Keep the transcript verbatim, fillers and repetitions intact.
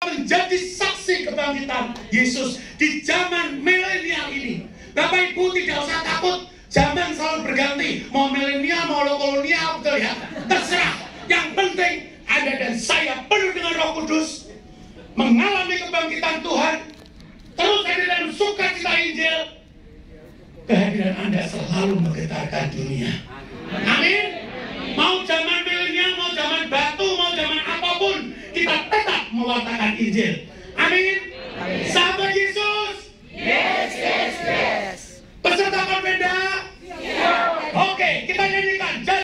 menjadi saksi kebangkitan Yesus di zaman milenial ini. Bapak Ibu tidak usah takut, zaman selalu berganti, mau milenial, mau kolonial, betul ya, terserah. Yang penting Anda dan saya penuh dengan Roh Kudus, mengalami kebangkitan Tuhan, terus ada dalam sukacita Injil. Kehadiran Anda selalu menggetarkan dunia. Amin. Mau zaman milenial, mau zaman batu, mau zaman apapun, kita tetap mewartakan Injil. Amin. Sahabat Yesus. Yes, yes, yes. Peserta konvenda. Yeah. Oke, kita nyanyi.